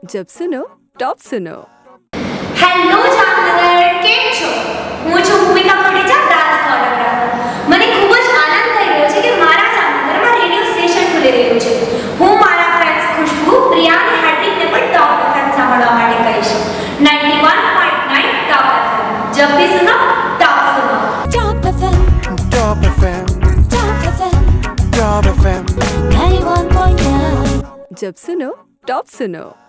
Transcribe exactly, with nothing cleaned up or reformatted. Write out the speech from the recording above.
जब सुनो टॉप सुनो। હેલો જામનગર, કેમ છો? હું છું ભૂમિકા કોટેચા, ડાન્સ કોરિયોગ્રાફર. મને ખૂબ જ આનંદ થઈ રહ્યો છે કે મારા જામનગરમાં રેડિયો સ્ટેશન ખુલી રહ્યું છે. હું મારા ફ્રેન્ડ્સ ખુશ્બુ, પ્રિયા અને હેડ્રિકને પણ ટોપ એફએમ સાંભળવા માટે કહીશ. Ninety one point nine top FM. જબ ભી સુનો ટોપ સુનો. Top FM top FM top FM top FM ninety one point nine जब सुनो टॉप सुनो।